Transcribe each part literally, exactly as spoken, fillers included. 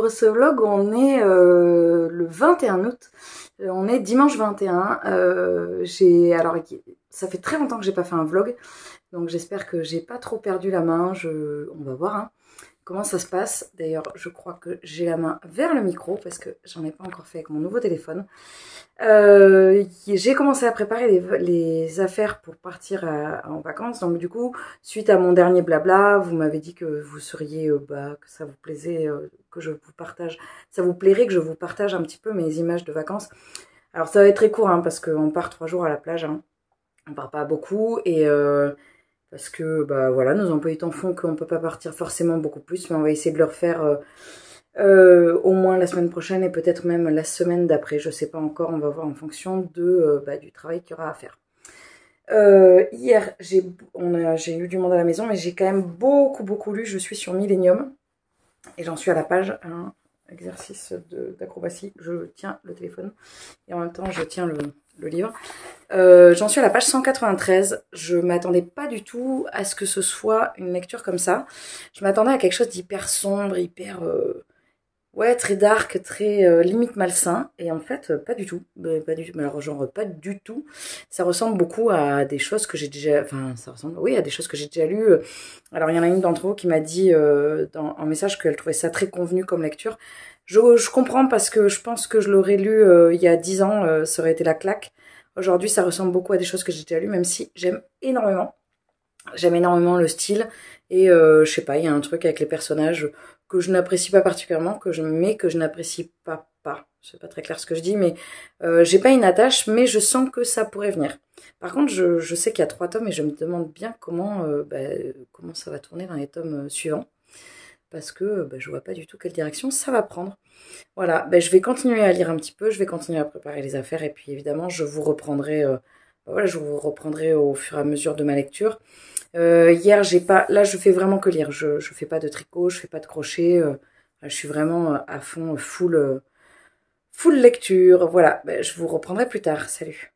pour ce vlog. On est euh, le vingt et un août. On est dimanche vingt et un. Euh, j'ai alors ça fait très longtemps que j'ai pas fait un vlog, donc j'espère que j'ai pas trop perdu la main. Je, on va voir hein, comment ça se passe. D'ailleurs, je crois que j'ai la main vers le micro parce que j'en ai pas encore fait avec mon nouveau téléphone. Euh, j'ai commencé à préparer les, les affaires pour partir à, en vacances. Donc du coup, suite à mon dernier blabla, vous m'avez dit que vous seriez, euh, bah, que ça vous plaisait, euh, que je vous partage, ça vous plairait que je vous partage un petit peu mes images de vacances. Alors ça va être très court hein, parce qu'on part trois jours à la plage. Hein. On part pas beaucoup et euh, parce que bah voilà, nos emplois du temps font qu'on peut pas partir forcément beaucoup plus, mais on va essayer de le refaire. Euh, Euh, au moins la semaine prochaine et peut-être même la semaine d'après, je sais pas encore, on va voir en fonction de, euh, bah, du travail qu'il y aura à faire. Euh, hier, j'ai j'ai eu du monde à la maison, mais j'ai quand même beaucoup beaucoup lu, je suis sur Millennium, et j'en suis à la page, un exercice d'acrobatie, je tiens le téléphone, et en même temps je tiens le, le livre. Euh, j'en suis à la page cent quatre-vingt-treize, je m'attendais pas du tout à ce que ce soit une lecture comme ça, je m'attendais à quelque chose d'hyper sombre, hyper... Euh, Ouais, très dark, très euh, limite malsain, et en fait, euh, pas du tout. Euh, pas du tout. Alors, genre, pas du tout. Ça ressemble beaucoup à des choses que j'ai déjà... Enfin, ça ressemble, oui, à des choses que j'ai déjà lues. Alors, il y en a une d'entre vous qui m'a dit euh, dans un message qu'elle trouvait ça très convenu comme lecture. Je, je comprends parce que je pense que je l'aurais lu euh, il y a dix ans, euh, ça aurait été la claque. Aujourd'hui, ça ressemble beaucoup à des choses que j'ai déjà lues, même si j'aime énormément. J'aime énormément le style et euh, je sais pas, il y a un truc avec les personnages que je n'apprécie pas particulièrement, que je mais que je n'apprécie pas pas. C'est pas très clair ce que je dis, mais euh, j'ai pas une attache, mais je sens que ça pourrait venir. Par contre, je, je sais qu'il y a trois tomes et je me demande bien comment euh, bah, comment ça va tourner dans les tomes suivants, parce que bah, je vois pas du tout quelle direction ça va prendre. Voilà, bah, je vais continuer à lire un petit peu, je vais continuer à préparer les affaires et puis évidemment je vous reprendrai, euh, bah, voilà, je vous reprendrai au fur et à mesure de ma lecture. Euh, hier, j'ai pas. Là, je fais vraiment que lire. Je, je fais pas de tricot, je fais pas de crochet. Euh, je suis vraiment à fond, full, euh, full lecture. Voilà. Ben, je vous reprendrai plus tard. Salut.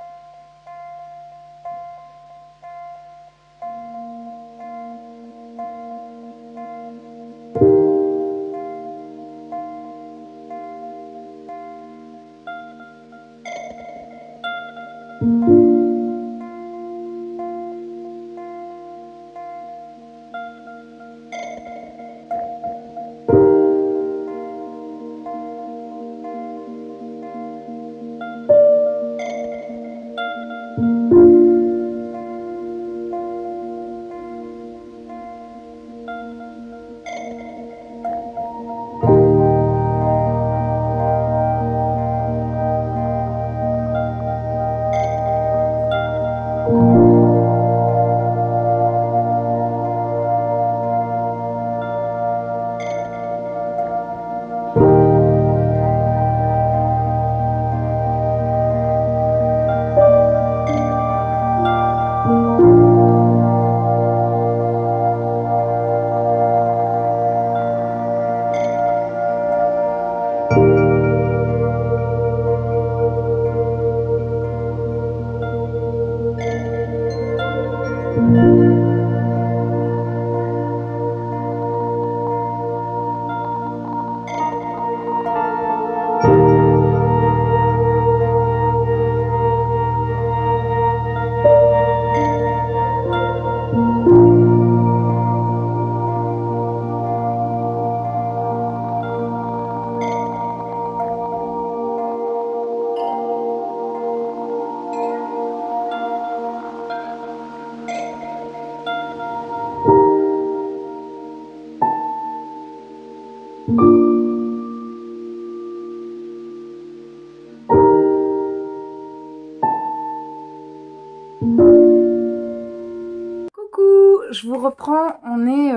Coucou, je vous reprends, on est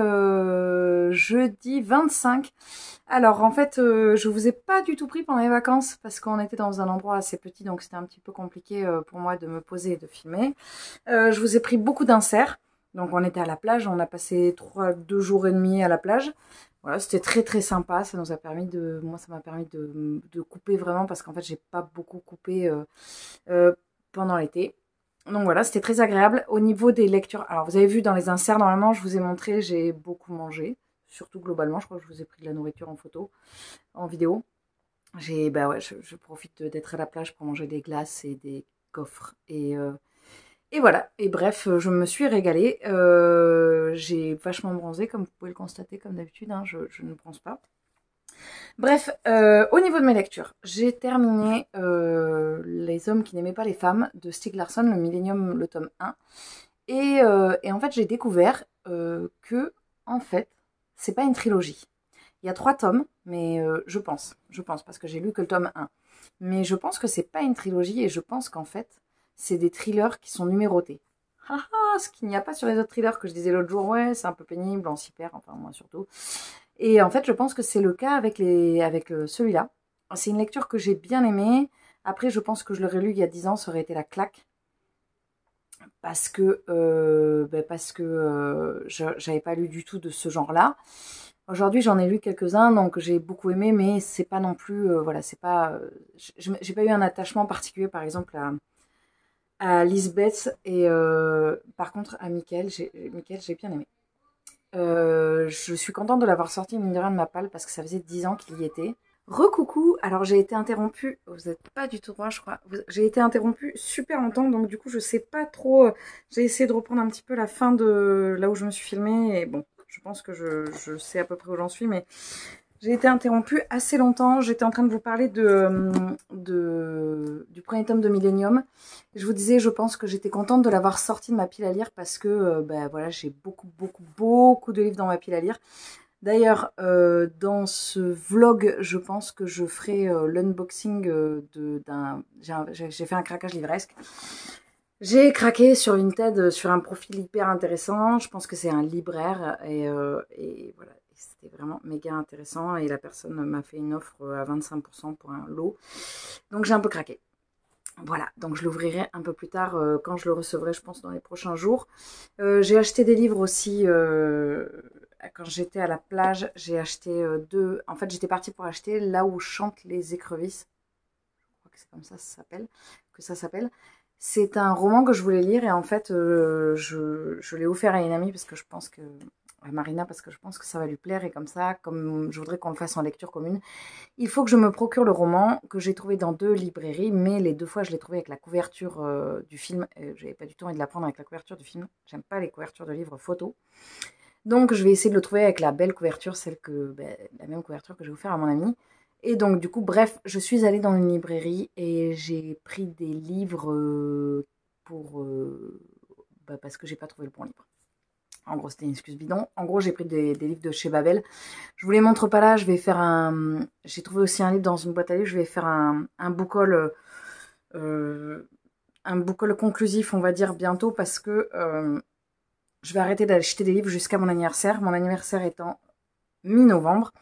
euh, jeudi vingt-cinq. Alors en fait, euh, je vous ai pas du tout pris pendant les vacances parce qu'on était dans un endroit assez petit, donc c'était un petit peu compliqué euh, pour moi de me poser et de filmer. Euh, je vous ai pris beaucoup d'inserts, donc on était à la plage, on a passé trois, deux jours et demi à la plage. Voilà, c'était très très sympa, ça nous a permis de, moi ça m'a permis de, de couper vraiment parce qu'en fait j'ai pas beaucoup coupé euh, euh, pendant l'été. Donc voilà, c'était très agréable. Au niveau des lectures, alors vous avez vu dans les inserts, normalement, je vous ai montré, j'ai beaucoup mangé. surtout globalement. Je crois que je vous ai pris de la nourriture en photo, en vidéo. J'ai, bah ouais, je, je profite d'être à la plage pour manger des glaces et des coffres. Et, euh, et voilà. Et bref, je me suis régalée. Euh, j'ai vachement bronzé, comme vous pouvez le constater, comme d'habitude. Hein, je, je ne bronze pas. Bref, euh, au niveau de mes lectures, j'ai terminé euh, Les hommes qui n'aimaient pas les femmes de Stieg Larsson, le Millennium, le tome un. Et, euh, et en fait, j'ai découvert euh, que, en fait, c'est pas une trilogie. Il y a trois tomes, mais euh, je pense, je pense, parce que j'ai lu que le tome un. Mais je pense que c'est pas une trilogie et je pense qu'en fait, c'est des thrillers qui sont numérotés. Ah ah, ce qu'il n'y a pas sur les autres thrillers que je disais l'autre jour, ouais, c'est un peu pénible, on s'y perd, enfin moi surtout. Et en fait, je pense que c'est le cas avec, les, avec euh, celui-là. C'est une lecture que j'ai bien aimée. Après, je pense que je l'aurais lu il y a dix ans, ça aurait été la claque. Parce que, euh, ben parce que euh, j'avais pas lu du tout de ce genre-là. Aujourd'hui, j'en ai lu quelques-uns, donc j'ai beaucoup aimé, mais c'est pas non plus, euh, voilà, c'est pas, euh, j'ai pas eu un attachement particulier, par exemple à, à Lisbeth et euh, par contre à Mickaël, j'ai, Mickaël, j'ai bien aimé. Euh, je suis contente de l'avoir sorti mine de rien de ma palle parce que ça faisait dix ans qu'il y était. Recoucou, alors j'ai été interrompue, vous n'êtes pas du tout droit je crois, j'ai été interrompue super longtemps donc du coup je sais pas trop, j'ai essayé de reprendre un petit peu la fin de là où je me suis filmée et bon, je pense que je, je sais à peu près où j'en suis mais j'ai été interrompue assez longtemps, j'étais en train de vous parler de, de du premier tome de Millennium. Je vous disais, je pense que j'étais contente de l'avoir sorti de ma pile à lire parce que euh, ben voilà, j'ai beaucoup, beaucoup, beaucoup de livres dans ma pile à lire. D'ailleurs, euh, dans ce vlog, je pense que je ferai euh, l'unboxing euh, d'un... J'ai fait un craquage livresque. J'ai craqué sur Vinted, sur un profil hyper intéressant. Je pense que c'est un libraire et, euh, et voilà. C'était vraiment méga intéressant et la personne m'a fait une offre à vingt-cinq pour cent pour un lot. Donc j'ai un peu craqué. Voilà, donc je l'ouvrirai un peu plus tard euh, quand je le recevrai, je pense, dans les prochains jours. Euh, j'ai acheté des livres aussi. Euh, quand j'étais à la plage, j'ai acheté euh, deux. En fait, j'étais partie pour acheter Là où chantent les écrevisses. Je crois que c'est comme ça, ça s'appelle, que ça s'appelle. C'est un roman que je voulais lire et en fait, euh, je, je l'ai offert à une amie parce que je pense que à Marina parce que je pense que ça va lui plaire et comme ça, comme je voudrais qu'on le fasse en lecture commune, il faut que je me procure le roman que j'ai trouvé dans deux librairies, mais les deux fois je l'ai trouvé avec la couverture euh, du film. Euh, J'avais pas du tout envie de la prendre avec la couverture du film. J'aime pas les couvertures de livres photos. Donc je vais essayer de le trouver avec la belle couverture, celle que ben, la même couverture que j'ai offert à mon ami. Et donc du coup, bref, je suis allée dans une librairie et j'ai pris des livres euh, pour euh, bah, parce que j'ai pas trouvé le bon livre. En gros, c'était une excuse bidon. En gros, j'ai pris des, des livres de chez Babel. Je vous les montre pas là. Je vais faire un... J'ai trouvé aussi un livre dans une boîte à livres. Je vais faire un, un book haul, euh, un book haul conclusif, on va dire, bientôt. Parce que euh, je vais arrêter d'acheter des livres jusqu'à mon anniversaire. Mon anniversaire étant mi-novembre.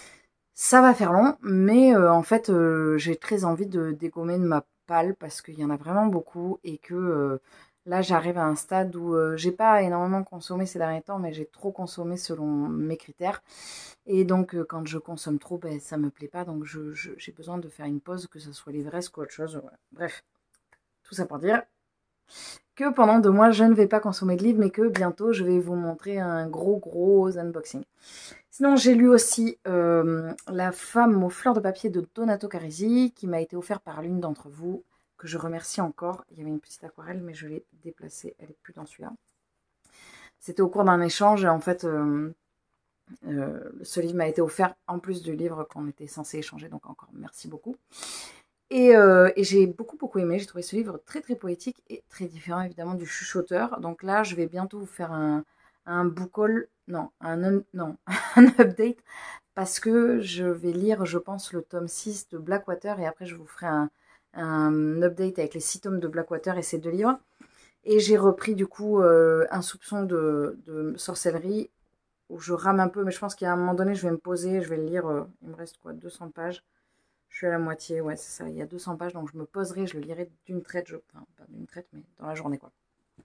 Ça va faire long. Mais euh, en fait, euh, j'ai très envie de dégommer de ma palle. Parce qu'il y en a vraiment beaucoup. Et que... Euh, Là, j'arrive à un stade où euh, j'ai pas énormément consommé ces derniers temps, mais j'ai trop consommé selon mes critères. Et donc, euh, quand je consomme trop, ben, ça me plaît pas. Donc, je, je, j'ai besoin de faire une pause, que ce soit l'ivresse ou autre chose. Voilà. Bref, tout ça pour dire que pendant deux mois, je ne vais pas consommer de livres, mais que bientôt, je vais vous montrer un gros, gros unboxing. Sinon, j'ai lu aussi euh, La femme aux fleurs de papier de Donato Carisi, qui m'a été offert par l'une d'entre vous, que je remercie encore. Il y avait une petite aquarelle, mais je l'ai déplacée. Elle n'est plus dans celui-là. C'était au cours d'un échange. Et en fait, euh, euh, ce livre m'a été offert en plus du livre qu'on était censé échanger. Donc encore, merci beaucoup. Et, euh, et j'ai beaucoup, beaucoup aimé. J'ai trouvé ce livre très, très poétique et très différent, évidemment, du chuchoteur. Donc là, je vais bientôt vous faire un, un book haul. Non, un, non, un update. Parce que je vais lire, je pense, le tome six de Blackwater. Et après, je vous ferai un un update avec les six tomes de Blackwater et ces deux livres. Et j'ai repris du coup euh, un soupçon de, de sorcellerie où je rame un peu, mais je pense qu'à un moment donné, je vais me poser, je vais le lire. Euh, il me reste quoi, deux cents pages. Je suis à la moitié, ouais, c'est ça. Il y a deux cents pages, donc je me poserai, je le lirai d'une traite, je, enfin pas d'une traite, mais dans la journée quoi.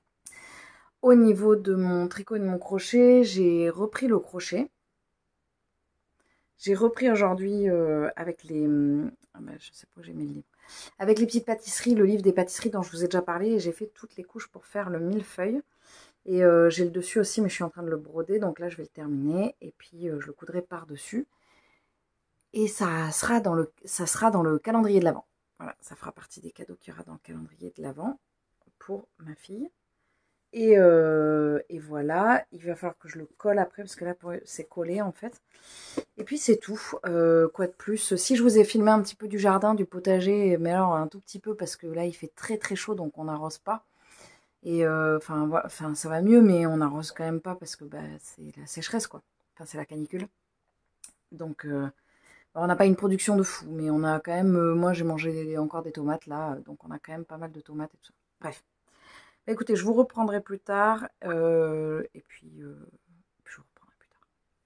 Au niveau de mon tricot et de mon crochet, j'ai repris le crochet. J'ai repris aujourd'hui euh, avec les... Ah ben, je sais pas où j'ai mis le livre. Avec les petites pâtisseries, le livre des pâtisseries dont je vous ai déjà parlé. Et j'ai fait toutes les couches pour faire le millefeuille. Et euh, j'ai le dessus aussi, mais je suis en train de le broder, donc là je vais le terminer. Et puis euh, je le coudrai par-dessus. Et ça sera, dans le, ça sera dans le calendrier de l'Avent. Voilà, ça fera partie des cadeaux qu'il y aura dans le calendrier de l'Avent pour ma fille. Et, euh, et voilà, il va falloir que je le colle après, parce que là c'est collé en fait. Et puis c'est tout. Euh, quoi de plus? Si je vous ai filmé un petit peu du jardin, du potager, mais alors un tout petit peu, parce que là il fait très très chaud, donc on n'arrose pas. Et euh, enfin, voilà, enfin, ça va mieux, mais on n'arrose quand même pas parce que bah, c'est la sécheresse, quoi. Enfin, c'est la canicule. Donc, euh, on n'a pas une production de fou, mais on a quand même... Euh, moi, j'ai mangé encore des tomates, là, donc on a quand même pas mal de tomates et tout ça. Bref. Bah, écoutez, je vous reprendrai plus tard. Euh, et puis, euh, je vous reprendrai plus tard.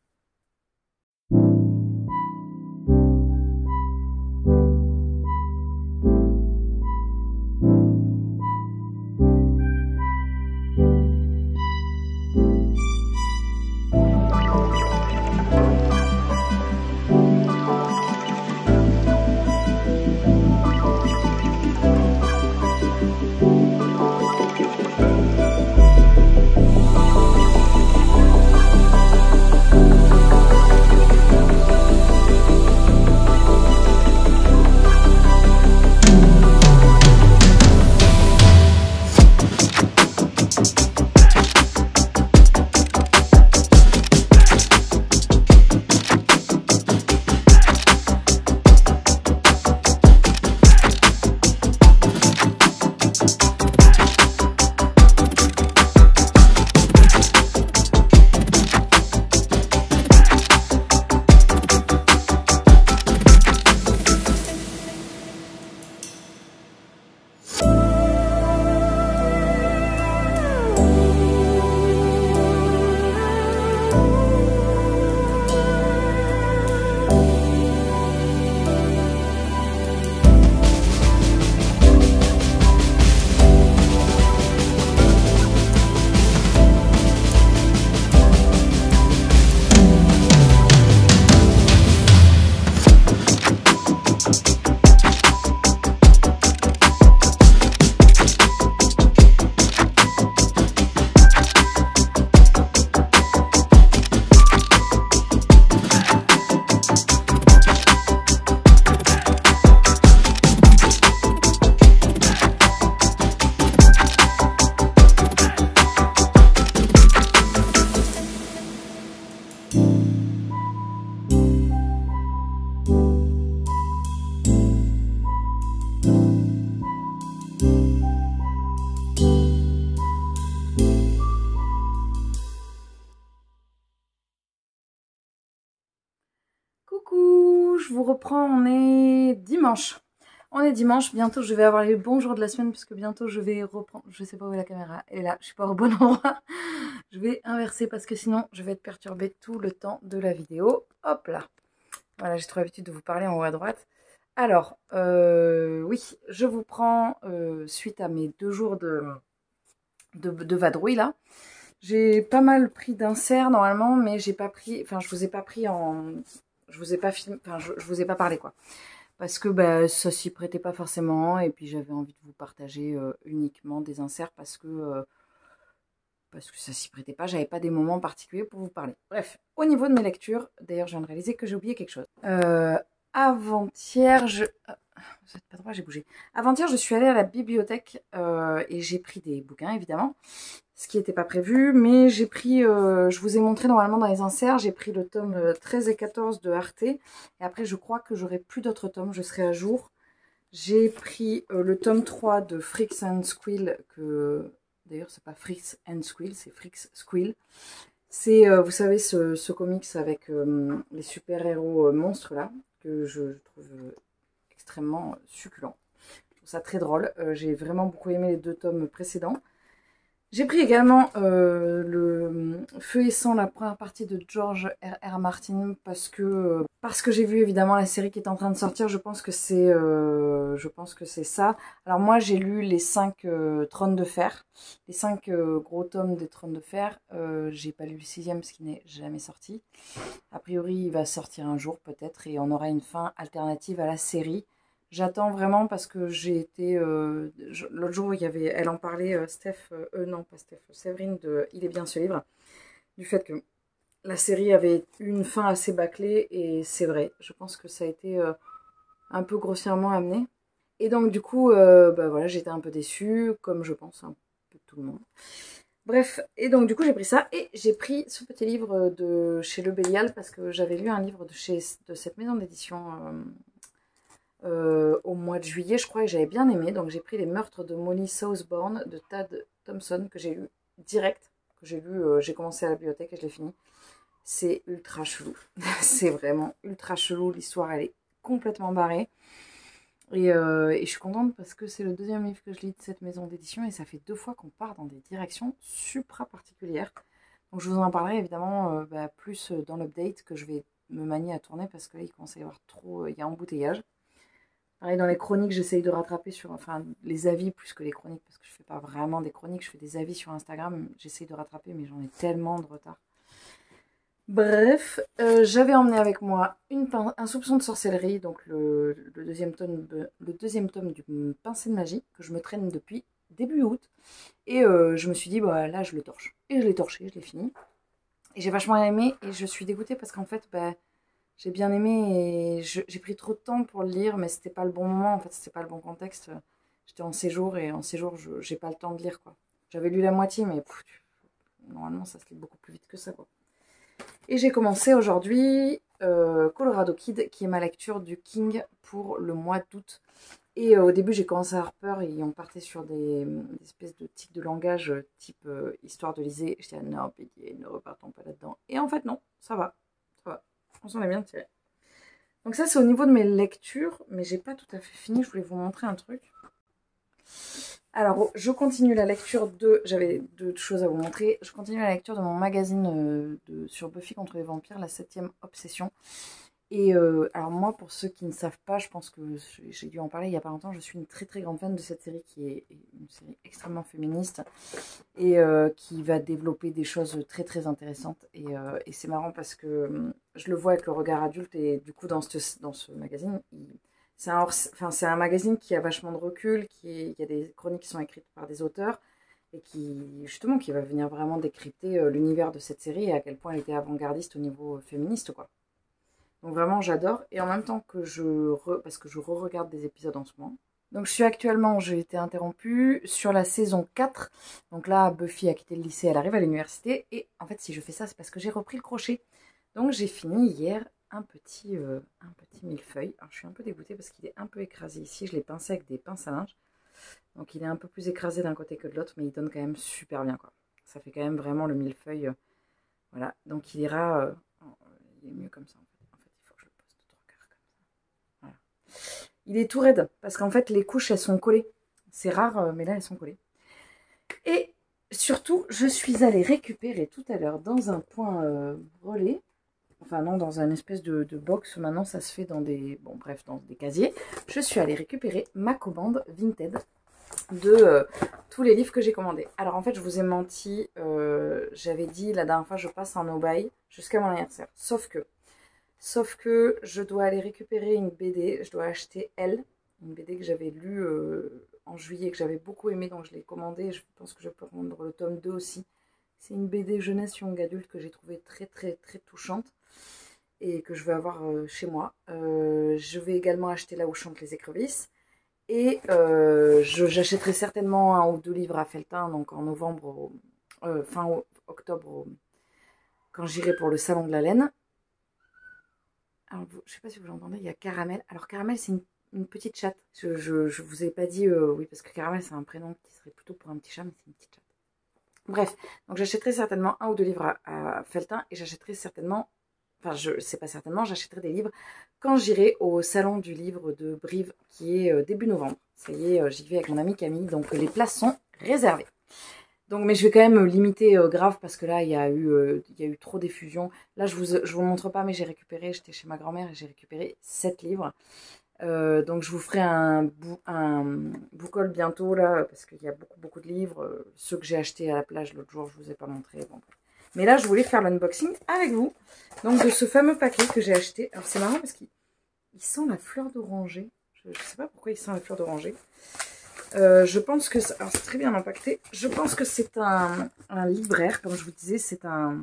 Coucou, je vous reprends, on est dimanche. On est dimanche, bientôt je vais avoir les bons jours de la semaine puisque bientôt je vais reprendre, je sais pas où est la caméra, et là je suis pas au bon endroit. Je vais inverser parce que sinon je vais être perturbée tout le temps de la vidéo. Hop là. Voilà, j'ai trop l'habitude de vous parler en haut à droite. Alors, euh, oui, je vous prends euh, suite à mes deux jours de, de, de vadrouille là. J'ai pas mal pris d'inserts normalement, mais j'ai pas pris, enfin je vous ai pas pris en, je vous ai pas filmé, enfin je, je vous ai pas parlé quoi. Parce que bah, ça s'y prêtait pas forcément, et puis j'avais envie de vous partager euh, uniquement des inserts parce que, euh, parce que ça s'y prêtait pas, j'avais pas des moments particuliers pour vous parler. Bref, au niveau de mes lectures, d'ailleurs je viens de réaliser que j'ai oublié quelque chose. Euh, Avant-hier, je... Vous êtes pas droit, j'ai bougé. Avant-hier, je suis allée à la bibliothèque euh, et j'ai pris des bouquins, évidemment. Ce qui n'était pas prévu, mais j'ai pris, euh, je vous ai montré normalement dans les inserts, j'ai pris le tome treize et quatorze de Arte. Et après, je crois que j'aurai plus d'autres tomes, je serai à jour. J'ai pris euh, le tome trois de Freaks and Squill, que d'ailleurs, c'est pas Freaks and Squill, c'est Freaks Squill. C'est, euh, vous savez, ce, ce comics avec euh, les super-héros euh, monstres là, que je trouve euh, extrêmement succulent. Je trouve ça très drôle. Euh, j'ai vraiment beaucoup aimé les deux tomes précédents. J'ai pris également euh, le Feu et Sang, la première partie de George R R. Martin, parce que euh, parce que j'ai vu évidemment la série qui est en train de sortir. Je pense que c'est euh, je pense que c'est ça. Alors moi j'ai lu les cinq euh, Trônes de Fer, les cinq euh, gros tomes des Trônes de Fer. Euh, j'ai pas lu le sixième parce qu'il n'est jamais sorti. A priori il va sortir un jour peut-être et on aura une fin alternative à la série. J'attends vraiment parce que j'ai été... Euh, L'autre jour, il y avait, elle en parlait, euh, Steph... Euh, euh, non, pas Steph, Séverine de Il est bien ce livre. Du fait que la série avait une fin assez bâclée. Et c'est vrai, je pense que ça a été euh, un peu grossièrement amené. Et donc, du coup, euh, bah voilà, j'étais un peu déçue, comme je pense un peu tout le monde. Bref, et donc du coup j'ai pris ça et j'ai pris ce petit livre de chez Le Bélial parce que j'avais lu un livre de, chez, de cette maison d'édition euh, euh, au mois de juillet, je crois, et j'avais bien aimé. Donc j'ai pris Les Meurtres de Molly Southbourne de Tad Thompson que j'ai lu direct, que j'ai lu, euh, j'ai commencé à la bibliothèque et je l'ai fini. C'est ultra chelou, c'est vraiment ultra chelou, l'histoire elle est complètement barrée. Et, euh, et je suis contente parce que c'est le deuxième livre que je lis de cette maison d'édition et ça fait deux fois qu'on part dans des directions supra particulières. Donc je vous en parlerai évidemment euh, bah, plus dans l'update que je vais me manier à tourner parce que là il commence à y avoir trop, il y a embouteillage. Pareil dans les chroniques j'essaye de rattraper sur, enfin les avis plus que les chroniques parce que je fais pas vraiment des chroniques, je fais des avis sur Instagram, j'essaye de rattraper mais j'en ai tellement de retard. Bref, euh, j'avais emmené avec moi une un soupçon de sorcellerie, donc le, le, deuxième tome, le deuxième tome du Pincé de magie, que je me traîne depuis début août. Et euh, je me suis dit, bah là, je le torche. Et je l'ai torché, je l'ai fini. Et j'ai vachement aimé, et je suis dégoûtée parce qu'en fait, bah, j'ai bien aimé, et j'ai pris trop de temps pour le lire, mais c'était pas le bon moment, en fait, c'était pas le bon contexte. J'étais en séjour, et en séjour, j'ai pas le temps de lire, quoi. J'avais lu la moitié, mais pff, normalement, ça se lit beaucoup plus vite que ça, quoi. Et j'ai commencé aujourd'hui euh, Colorado Kid, qui est ma lecture du King pour le mois d'août. Et euh, au début, j'ai commencé à avoir peur et on partait sur des, des espèces de tics de langage type euh, histoire de Lisée. Je disais, non, pitié, ne repartons pas là-dedans. Et en fait, non, ça va, ça va. On s'en est bien tiré. Donc ça, c'est au niveau de mes lectures, mais j'ai pas tout à fait fini. Je voulais vous montrer un truc. Alors, je continue la lecture de... J'avais deux choses à vous montrer. Je continue la lecture de mon magazine euh, de, sur Buffy contre les vampires, la septième obsession. Et euh, alors moi, pour ceux qui ne savent pas, je pense que j'ai dû en parler il n'y a pas longtemps, je suis une très très grande fan de cette série qui est une série extrêmement féministe et euh, qui va développer des choses très très intéressantes. Et, euh, et c'est marrant parce que je le vois avec le regard adulte et du coup dans ce, dans ce magazine, il... C'est un, enfin, un magazine qui a vachement de recul, qui est, il y a des chroniques qui sont écrites par des auteurs et qui, justement, qui va venir vraiment décrypter euh, l'univers de cette série et à quel point elle était avant-gardiste au niveau féministe, quoi. Donc vraiment, j'adore. Et en même temps que je... Re, parce que je re-regarde des épisodes en ce moment. Donc je suis actuellement, j'ai été interrompue sur la saison quatre. Donc là, Buffy a quitté le lycée, elle arrive à l'université. Et en fait, si je fais ça, c'est parce que j'ai repris le crochet. Donc j'ai fini hier un petit, euh, un petit millefeuille. Alors je suis un peu dégoûtée parce qu'il est un peu écrasé ici. Je l'ai pincé avec des pinces à linge. Donc il est un peu plus écrasé d'un côté que de l'autre, mais il donne quand même super bien, quoi. Ça fait quand même vraiment le millefeuille. Euh, voilà, donc il ira... Euh, il est mieux comme ça, en fait. En fait, il faut que je le poste trois quarts comme ça. Voilà. Il est tout raide, parce qu'en fait, les couches, elles sont collées. C'est rare, mais là, elles sont collées. Et surtout, je suis allée récupérer tout à l'heure dans un point euh, relais. Enfin non, dans un espèce de, de box, maintenant ça se fait dans des, bon bref, dans des casiers. Je suis allée récupérer ma commande Vinted de euh, tous les livres que j'ai commandés. Alors en fait, je vous ai menti, euh, j'avais dit la dernière fois, je passe en no-buy jusqu'à mon anniversaire. Sauf que, sauf que je dois aller récupérer une B D, je dois acheter Elle, une B D que j'avais lue euh, en juillet, que j'avais beaucoup aimée, donc je l'ai commandée. Je pense que je peux prendre le tome deux aussi. C'est une B D jeunesse young adulte que j'ai trouvée très très très touchante et que je vais avoir euh, chez moi. Euh, je vais également acheter Là où chantent les écrevisses. Et euh, j'achèterai certainement un ou deux livres à Felletin, donc en novembre, au, euh, fin octobre, au, quand j'irai pour le salon de la laine. Alors, je ne sais pas si vous l'entendez, il y a Caramel. Alors Caramel, c'est une, une petite chatte. Je ne vous ai pas dit, euh, oui, parce que Caramel, c'est un prénom qui serait plutôt pour un petit chat, mais c'est une petite chatte. Bref, donc j'achèterai certainement un ou deux livres à, à Felletin et j'achèterai certainement... Enfin, je sais pas certainement, j'achèterai des livres quand j'irai au salon du livre de Brive qui est euh, début novembre. Ça y est, euh, j'y vais avec mon amie Camille, donc euh, les places sont réservées. Donc, mais je vais quand même limiter euh, grave parce que là, il y a eu, euh, il y a eu trop d'effusion. Là, je vous, je vous le montre pas, mais j'ai récupéré, j'étais chez ma grand-mère et j'ai récupéré sept livres. Euh, donc, je vous ferai un, bou un book-haul bientôt là parce qu'il y a beaucoup, beaucoup de livres. Euh, ceux que j'ai achetés à la plage l'autre jour, je vous ai pas montré. Bon, mais là, je voulais faire l'unboxing avec vous. Donc, de ce fameux paquet que j'ai acheté. Alors, c'est marrant parce qu'il sent la fleur d'oranger. Je Je ne sais pas pourquoi il sent la fleur d'oranger. Euh, je pense que... Alors, c'est très bien empaqueté. Je pense que c'est un, un libraire, comme je vous disais. C'est un...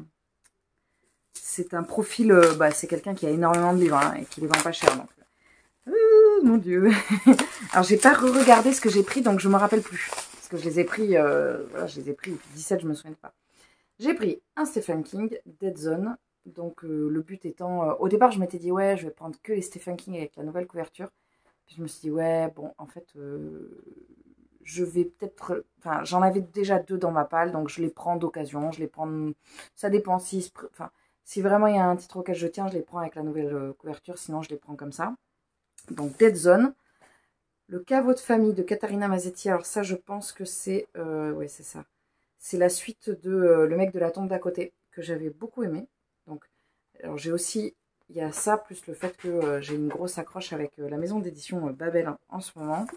C'est un profil... Euh, bah, c'est quelqu'un qui a énormément de livres, hein, et qui les vend pas cher. Donc. Oh, mon Dieu. Alors, j'ai pas re-regardé ce que j'ai pris, donc je me rappelle plus. Parce que je les ai pris... Euh, voilà, je les ai pris. Et puis dix-sept, je me souviens pas. J'ai pris un Stephen King, Dead Zone. Donc, euh, le but étant... Euh, au départ, je m'étais dit, ouais, je vais prendre que les Stephen King avec la nouvelle couverture. Puis je me suis dit, ouais, bon, en fait, euh, je vais peut-être... Enfin, j'en avais déjà deux dans ma palle, donc je les prends d'occasion. Je les prends... Ça dépend si... Enfin, si vraiment il y a un titre auquel je tiens, je les prends avec la nouvelle couverture. Sinon, je les prends comme ça. Donc, Dead Zone. Le caveau de famille de Caterina Mazzetti. Alors ça, je pense que c'est... Euh, ouais, c'est ça. C'est la suite de euh, Le mec de la tombe d'à côté, que j'avais beaucoup aimé. Donc, alors j'ai aussi... Il y a ça, plus le fait que euh, j'ai une grosse accroche avec euh, la maison d'édition euh, Babel hein, en ce moment.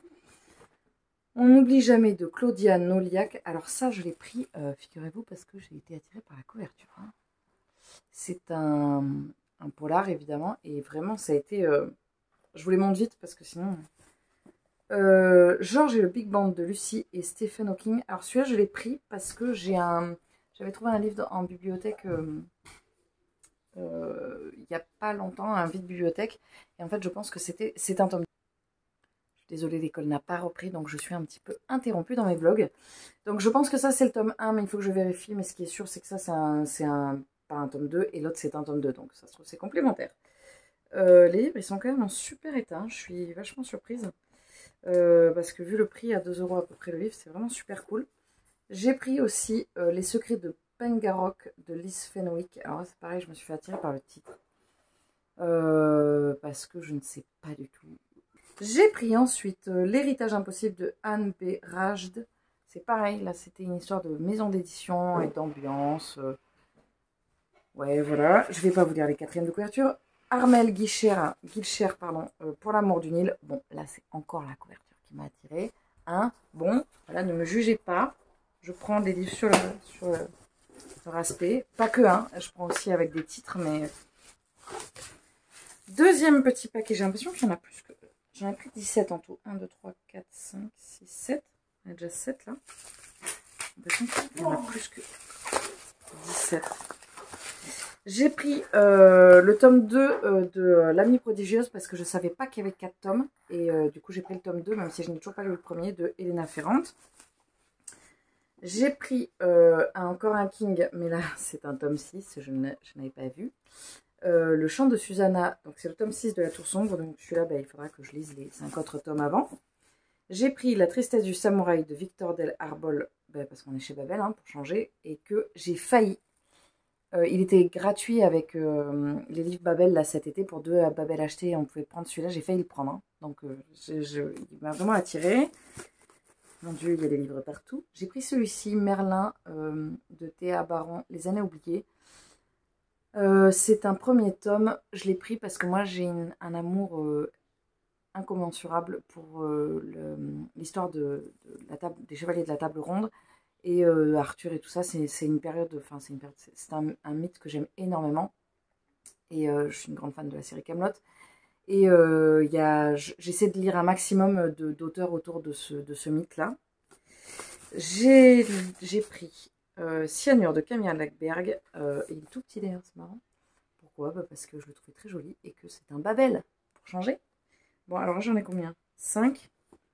On n'oublie jamais de Claudia Noliac. Alors ça, je l'ai pris, euh, figurez-vous, parce que j'ai été attirée par la couverture. Hein. C'est un, un polar, évidemment. Et vraiment, ça a été... Euh, je vous les montre vite, parce que sinon... Euh, Georges et le Big Band de Lucie et Stephen Hawking. Alors celui-là, je l'ai pris parce que j'ai un... J'avais trouvé un livre en bibliothèque... Euh, Euh, il n'y a pas longtemps, un vide-bibliothèque. Et en fait, je pense que c'était c'est un tome. Je suis désolée, l'école n'a pas repris, donc je suis un petit peu interrompue dans mes vlogs. Donc je pense que ça, c'est le tome un, mais il faut que je vérifie. Mais ce qui est sûr, c'est que ça, c'est un, c'est un, pas un tome deux, et l'autre, c'est un tome deux. Donc ça se trouve, c'est complémentaire. Euh, les livres, ils sont quand même en super état. Je suis vachement surprise. Euh, parce que vu le prix à deux euros à peu près le livre, c'est vraiment super cool. J'ai pris aussi euh, Les secrets de Pengarok de Liz Fenwick. Alors c'est pareil, je me suis fait attirer par le titre. Euh, parce que je ne sais pas du tout. J'ai pris ensuite euh, L'héritage impossible de Anne B. Rajd. C'est pareil, là c'était une histoire de maison d'édition et d'ambiance. Euh... Ouais, voilà. Je vais pas vous lire les quatrièmes de couverture. Armel Guilcher, Guilcher pardon, euh, Pour l'amour du Nil. Bon, là c'est encore la couverture qui m'a attirée. Hein, bon, voilà, ne me jugez pas. Je prends des livres sur le, sur le, leur aspect. Pas que, hein. Je prends aussi avec des titres, mais... Deuxième petit paquet. J'ai l'impression qu'il y en a plus que... J'en ai pris dix-sept en tout. un, deux, trois, quatre, cinq, six, sept. Il y en a déjà sept, là. J'ai l'impression qu'il y en a plus que dix-sept. J'ai pris euh, le tome deux euh, de euh, L'Amie prodigieuse parce que je ne savais pas qu'il y avait quatre tomes. Et euh, du coup, j'ai pris le tome deux, même si je n'ai toujours pas lu le premier, de Elena Ferrand. J'ai pris euh, encore un King, mais là, c'est un tome six, je n'avais pas vu. Euh, le chant de Susanna, donc c'est le tome six de La Tour Sombre, donc celui-là, bah, il faudra que je lise les cinq autres tomes avant. J'ai pris La tristesse du samouraï de Victor Del Arbol, bah, parce qu'on est chez Babel, hein, pour changer, et que j'ai failli. Euh, il était gratuit avec euh, les livres Babel là cet été pour deux à Babel achetés, on pouvait prendre celui-là, j'ai failli le prendre, hein. Donc euh, je, je, il m'a vraiment attiré. Mon Dieu, il y a des livres partout. J'ai pris celui-ci, Merlin, euh, de Théa Baron, Les années oubliées. Euh, c'est un premier tome. Je l'ai pris parce que moi, j'ai un amour euh, incommensurable pour euh, l'histoire de, de la table, des Chevaliers de la Table Ronde. Et euh, Arthur et tout ça, c'est une période, enfin c'est une période, c'est un, un mythe que j'aime énormément. Et euh, je suis une grande fan de la série Kaamelott. Et euh, j'essaie de lire un maximum d'auteurs autour de ce, de ce mythe-là. J'ai pris euh, Cyanure de Camilla Lackberg. Euh, il est tout petit d'ailleurs, c'est marrant. Pourquoi? Bah parce que je le trouvais très joli et que c'est un Babel, pour changer. Bon, alors j'en ai combien? cinq.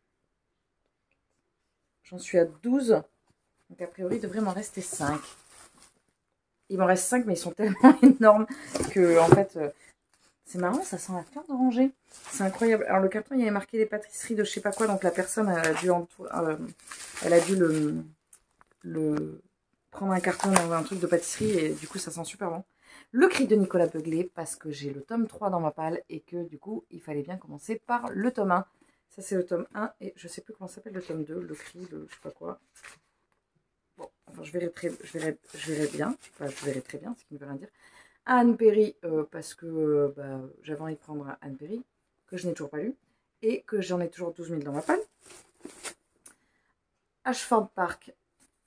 J'en suis à douze. Donc a priori, il devrait m'en rester cinq. Il m'en reste cinq, mais ils sont tellement énormes que, en fait... Euh, c'est marrant, ça sent la fleur d'oranger. C'est incroyable. Alors le carton, il y avait marqué les pâtisseries de je sais pas quoi, donc la personne elle a dû, en, euh, elle a dû le, le prendre un carton dans un truc de pâtisserie et du coup ça sent super bon. Le cri de Nicolas Beuglet parce que j'ai le tome trois dans ma palle et que du coup il fallait bien commencer par le tome un. Ça c'est le tome un et je sais plus comment s'appelle le tome deux, le cri, le je sais pas quoi. Bon, enfin je verrai très, je verrai, je verrai bien, enfin je verrai très bien, ce qui ne veut rien dire. Anne Perry, euh, parce que euh, bah, j'avais envie de prendre Anne Perry, que je n'ai toujours pas lu, et que j'en ai toujours douze mille dans ma palle. Ashford Park,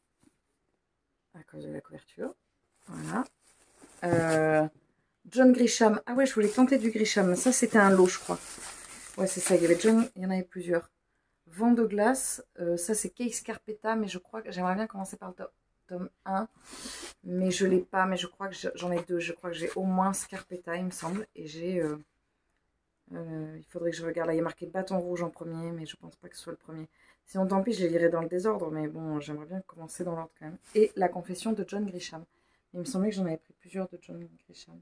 à cause de la couverture. Voilà. Euh, John Grisham. Ah ouais, je voulais tenter du Grisham. Ça, c'était un lot, je crois. Ouais, c'est ça, il y avait John, il y en avait plusieurs. Vent de glace, euh, ça c'est Case Carpeta, mais je crois que j'aimerais bien commencer par le to- tome un. Mais je l'ai pas, mais je crois que j'en ai deux. Je crois que j'ai au moins Scarpetta, il me semble. Et j'ai... Euh, euh, il faudrait que je regarde. Là, il y a marqué Bâton Rouge en premier, mais je pense pas que ce soit le premier. Sinon, tant pis, je les lirai dans le désordre. Mais bon, j'aimerais bien commencer dans l'ordre quand même. Et La Confession de John Grisham. Il me semblait que j'en avais pris plusieurs de John Grisham.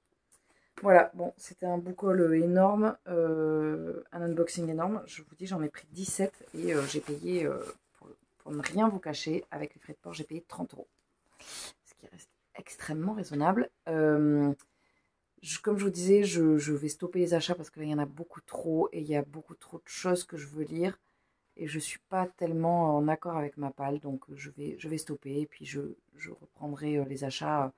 Voilà, bon, c'était un book haul énorme, euh, un unboxing énorme. Je vous dis, j'en ai pris dix-sept et euh, j'ai payé, euh, pour, pour ne rien vous cacher, avec les frais de port, j'ai payé trente euros. Ce qui reste extrêmement raisonnable. Euh, je, comme je vous disais, je, je vais stopper les achats parce qu'il y en a beaucoup trop et il y a beaucoup trop de choses que je veux lire. Et je ne suis pas tellement en accord avec ma palle, donc je vais, je vais stopper et puis je, je reprendrai les achats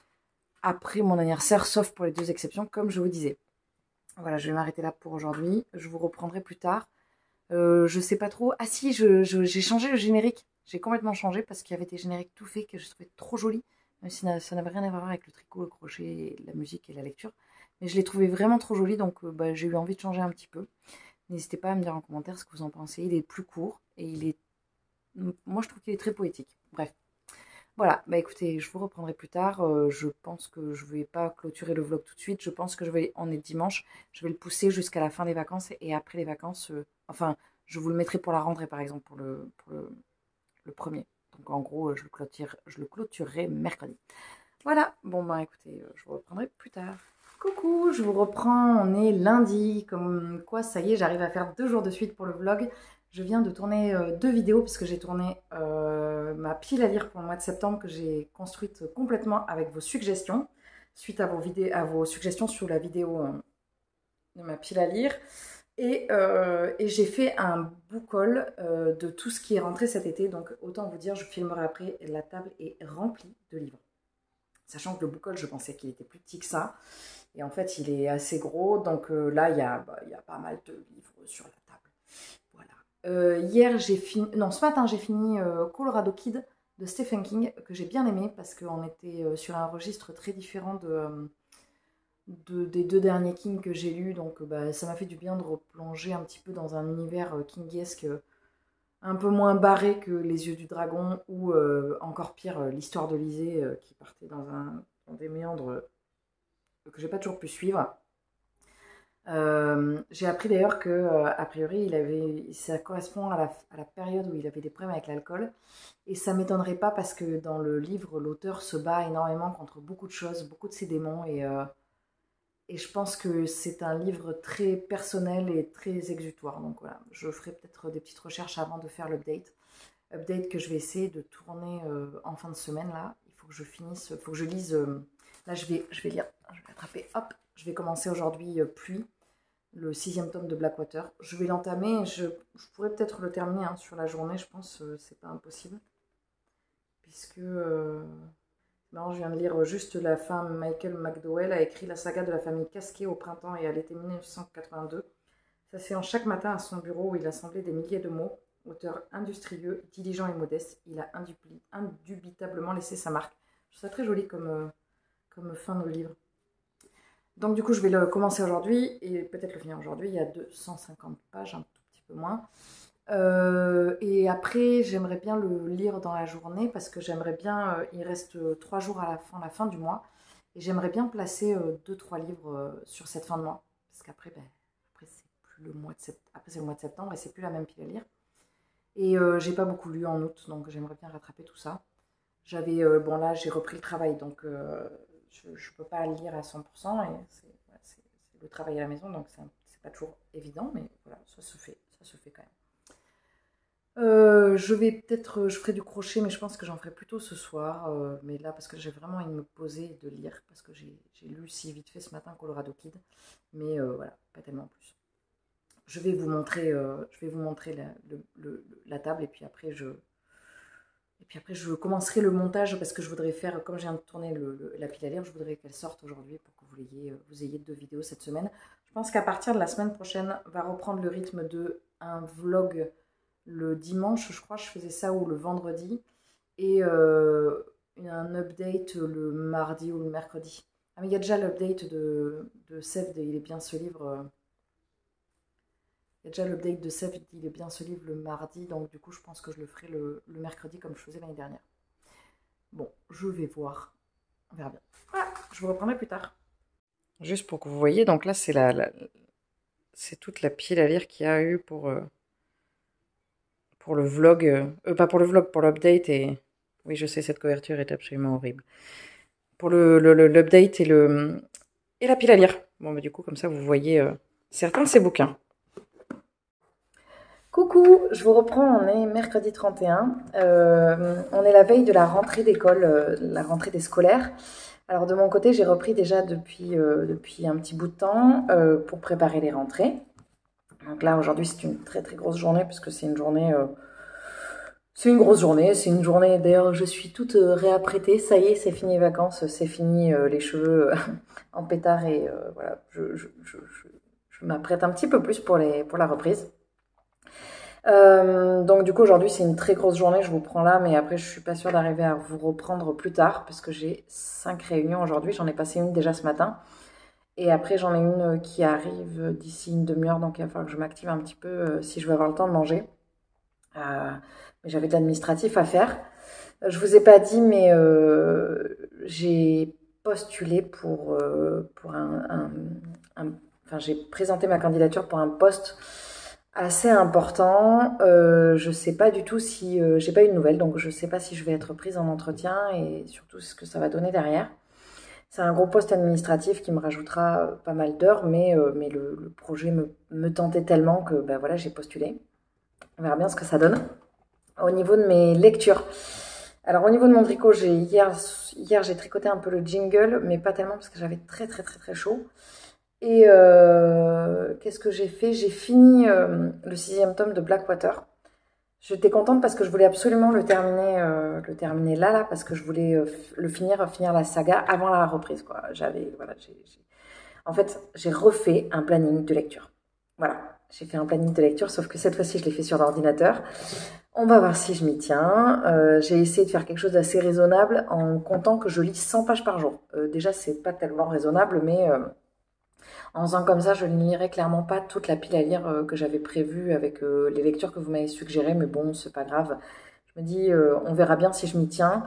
après mon anniversaire, sauf pour les deux exceptions, comme je vous disais. Voilà, je vais m'arrêter là pour aujourd'hui. Je vous reprendrai plus tard. Euh, je sais pas trop. Ah si, je, je, j'ai changé le générique. J'ai complètement changé parce qu'il y avait des génériques tout faits que je trouvais trop jolis. Même si ça n'avait rien à voir avec le tricot, le crochet, la musique et la lecture. Mais je les trouvais vraiment trop jolis, donc euh, bah, j'ai eu envie de changer un petit peu. N'hésitez pas à me dire en commentaire ce que vous en pensez. Il est plus court et il est... Moi, je trouve qu'il est très poétique. Bref. Voilà, bah écoutez, je vous reprendrai plus tard. Euh, je pense que je ne vais pas clôturer le vlog tout de suite. Je pense que je vais, on est dimanche, je vais le pousser jusqu'à la fin des vacances. Et après les vacances, euh, enfin, je vous le mettrai pour la rentrée par exemple, pour le, pour le, le premier. Donc en gros, je le, clôture, je le clôturerai mercredi. Voilà, bon bah écoutez, je vous reprendrai plus tard. Coucou, je vous reprends, on est lundi. Comme quoi, ça y est, j'arrive à faire deux jours de suite pour le vlog. Je viens de tourner euh, deux vidéos puisque j'ai tourné euh, ma pile à lire pour le mois de septembre que j'ai construite complètement avec vos suggestions, suite à vos, vidéos, à vos suggestions sur la vidéo euh, de ma pile à lire. Et, euh, et j'ai fait un book haul euh, de tout ce qui est rentré cet été. Donc autant vous dire, je filmerai après, la table est remplie de livres. Sachant que le book haul, je pensais qu'il était plus petit que ça. Et en fait, il est assez gros. Donc euh, là, il y, a, bah, il y a pas mal de livres sur la table. Voilà. Euh, hier, j'ai fini... Non, ce matin, j'ai fini euh, Colorado Kid de Stephen King, que j'ai bien aimé parce qu'on était euh, sur un registre très différent de, euh, de, des deux derniers King que j'ai lus. Donc bah, ça m'a fait du bien de replonger un petit peu dans un univers euh, kingesque euh, un peu moins barré que Les Yeux du Dragon ou euh, encore pire, euh, l'histoire de Lysée euh, qui partait dans, un, dans des méandres euh, que j'ai pas toujours pu suivre. Euh, j'ai appris d'ailleurs que euh, a priori il avait, ça correspond à la, à la période où il avait des problèmes avec l'alcool et ça m'étonnerait pas parce que dans le livre l'auteur se bat énormément contre beaucoup de choses, beaucoup de ses démons et, euh, et je pense que c'est un livre très personnel et très exutoire. Donc voilà, je ferai peut-être des petites recherches avant de faire l'update. Update que je vais essayer de tourner euh, en fin de semaine là. Il faut que je finisse, il faut que je lise. Euh, là je vais, je vais lire, je vais attraper, hop, je vais commencer aujourd'hui euh, Pluie, le sixième tome de Blackwater. Je vais l'entamer, je, je pourrais peut-être le terminer hein, sur la journée, je pense, euh, c'est pas impossible. Puisque, euh, non, je viens de lire juste la fin, Michael McDowell a écrit la saga de la famille Casquet au printemps et à l'été mille neuf cent quatre-vingt-deux. Ça c'est en chaque matin à son bureau où il assemblait des milliers de mots. Auteur industrieux, diligent et modeste, il a indubitablement laissé sa marque. Je trouve ça très joli comme, euh, comme fin de livre. Donc du coup, je vais le commencer aujourd'hui et peut-être le finir aujourd'hui. Il y a deux cent cinquante pages, un tout petit peu moins. Euh, et après, j'aimerais bien le lire dans la journée parce que j'aimerais bien, euh, il reste trois jours à la fin, la fin du mois, et j'aimerais bien placer euh, deux trois livres euh, sur cette fin de mois. Parce qu'après, ben, après c'est plus le mois de septembre, après c'est le mois de septembre et c'est plus la même pile à lire. Et euh, j'ai pas beaucoup lu en août, donc j'aimerais bien rattraper tout ça. J'avais, euh, bon là j'ai repris le travail, donc euh, je ne peux pas lire à cent pour cent, et c'est voilà, le travail à la maison, donc c'est pas toujours évident, mais voilà, ça se fait, ça se fait quand même. Euh, je vais peut-être, je ferai du crochet, mais je pense que j'en ferai plutôt ce soir. Euh, mais là, parce que j'ai vraiment envie de me poser et de lire, parce que j'ai lu si vite fait ce matin Colorado Kid, mais euh, voilà, pas tellement plus. Je vais vous montrer, euh, je vais vous montrer la, le, le, la table, et puis après je, et puis après je commencerai le montage parce que je voudrais faire, comme je viens de tourner le, le, la pile à lire, je voudrais qu'elle sorte aujourd'hui pour que vous ayez, vous ayez deux vidéos cette semaine. Je pense qu'à partir de la semaine prochaine, va reprendre le rythme de un vlog le dimanche, je crois, je faisais ça, ou le vendredi, et euh, un update le mardi ou le mercredi. Ah mais il y a déjà l'update de, de Sèvres, il est bien ce livre. Il y a déjà l'update de Sèvres, il est bien ce livre le mardi, donc du coup je pense que je le ferai le, le mercredi comme je faisais l'année dernière. Bon, je vais voir, on verra bien. Voilà, je vous reprendrai plus tard. Juste pour que vous voyez, donc là c'est la, la c'est toute la pile à lire qu'il y a eu pour, euh, pour le vlog, euh, euh, pas pour le vlog, pour l'update et... Oui, je sais, cette couverture est absolument horrible. Pour le, le, le, l'update et, le, et la pile à lire. Bon, bah, du coup, comme ça, vous voyez euh, certains de ces bouquins. Coucou, je vous reprends, on est mercredi trente et un. Euh, on est la veille de la rentrée d'école, euh, la rentrée des scolaires. Alors de mon côté, j'ai repris déjà depuis, euh, depuis un petit bout de temps euh, pour préparer les rentrées. Donc là, aujourd'hui, c'est une très très grosse journée puisque c'est une journée... Euh, c'est une grosse journée, c'est une journée, d'ailleurs je suis toute euh, réapprêtée, ça y est, c'est fini les vacances, c'est fini euh, les cheveux euh, en pétard et euh, voilà, je, je, je, je, je m'apprête un petit peu plus pour, les, pour la reprise. Euh, donc du coup aujourd'hui c'est une très grosse journée, je vous prends là, mais après je suis pas sûre d'arriver à vous reprendre plus tard parce que j'ai cinq réunions aujourd'hui, j'en ai passé une déjà ce matin et après j'en ai une qui arrive d'ici une demi-heure, donc il va falloir que je m'active un petit peu euh, si je veux avoir le temps de manger. Euh, mais j'avais de l'administratif à faire. Je vous ai pas dit, mais euh, j'ai postulé pour, euh, pour un, un, un... Enfin, j'ai présenté ma candidature pour un poste assez important. Euh, je sais pas du tout si... Euh, j'ai pas eu de nouvelles, donc je sais pas si je vais être prise en entretien et surtout ce que ça va donner derrière. C'est un gros poste administratif qui me rajoutera pas mal d'heures, mais, euh, mais le, le projet me, me tentait tellement que ben voilà, j'ai postulé. On verra bien ce que ça donne. Au niveau de mes lectures. Alors au niveau de mon tricot, j'ai hier, hier j'ai tricoté un peu le jingle, mais pas tellement parce que j'avais très très très très chaud. Et euh, qu'est-ce que j'ai fait? J'ai fini euh, le sixième tome de Blackwater. J'étais contente parce que je voulais absolument le terminer, euh, le terminer là, là, parce que je voulais euh, le finir, finir la saga avant la reprise, quoi. J'avais, voilà, j'ai, j'ai... En fait, j'ai refait un planning de lecture. Voilà, j'ai fait un planning de lecture, sauf que cette fois-ci, je l'ai fait sur l'ordinateur. On va voir si je m'y tiens. Euh, j'ai essayé de faire quelque chose d'assez raisonnable en comptant que je lis cent pages par jour. Euh, déjà, c'est pas tellement raisonnable, mais euh, en faisant comme ça, je ne lirai clairement pas toute la pile à lire euh, que j'avais prévue avec euh, les lectures que vous m'avez suggérées, mais bon, c'est pas grave. Je me dis, euh, on verra bien si je m'y tiens.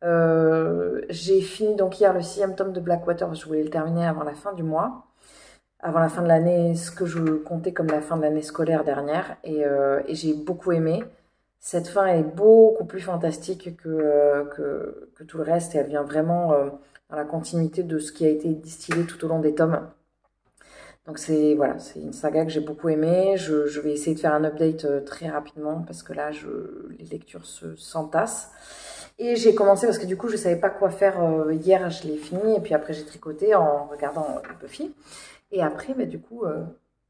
Euh, j'ai fini donc hier le sixième tome de Blackwater, je voulais le terminer avant la fin du mois, avant la fin de l'année, ce que je comptais comme la fin de l'année scolaire dernière, et, euh, et j'ai beaucoup aimé. Cette fin est beaucoup plus fantastique que, euh, que, que tout le reste et elle vient vraiment euh, dans la continuité de ce qui a été distillé tout au long des tomes. Donc c'est voilà, c'est une saga que j'ai beaucoup aimée. Je, je vais essayer de faire un update euh, très rapidement parce que là, je, les lectures se s'entassent. Et j'ai commencé parce que du coup, je ne savais pas quoi faire euh, hier. Je l'ai fini et puis après, j'ai tricoté en regardant euh, Buffy. Et après, bah, du coup... Euh,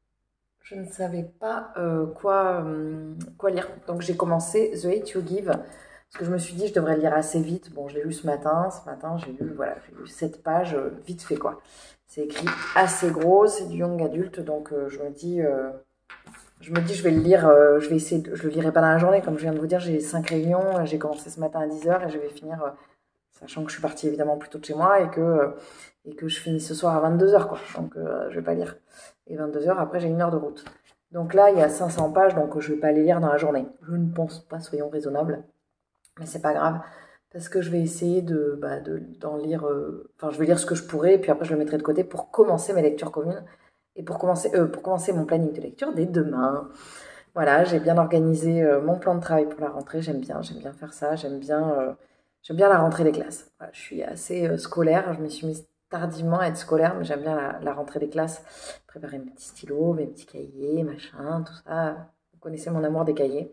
je ne savais pas euh, quoi, euh, quoi lire. Donc j'ai commencé The Hate You Give. Parce que je me suis dit, je devrais le lire assez vite. Bon, je l'ai lu ce matin. Ce matin, j'ai lu, voilà, j'ai lu sept pages, euh, vite fait, quoi. C'est écrit assez gros, c'est du young adulte. Donc euh, je me dis, euh, je me dis, je vais le lire. Euh, je vais essayer de, je le lirai pas dans la journée. Comme je viens de vous dire, j'ai cinq réunions. J'ai commencé ce matin à dix heures et je vais finir, euh, sachant que je suis partie évidemment plus tôt de chez moi et que, euh, et que je finis ce soir à vingt-deux heures, quoi. Donc euh, je vais pas lire. Et vingt-deux heures, après j'ai une heure de route. Donc là, il y a cinq cents pages, donc je ne vais pas les lire dans la journée. Je ne pense pas, soyons raisonnables. Mais c'est pas grave, parce que je vais essayer de, bah, de, d'en lire... Euh, enfin, je vais lire ce que je pourrais, et puis après je le mettrai de côté pour commencer mes lectures communes, et pour commencer, euh, pour commencer mon planning de lecture dès demain. Voilà, j'ai bien organisé euh, mon plan de travail pour la rentrée, j'aime bien, j'aime bien faire ça, j'aime bien, euh, j'aime bien la rentrée des classes. Voilà, je suis assez euh, scolaire, je me suis mise tardivement à être scolaire, mais j'aime bien la, la rentrée des classes, préparer mes petits stylos, mes petits cahiers, machin, tout ça. Vous connaissez mon amour des cahiers.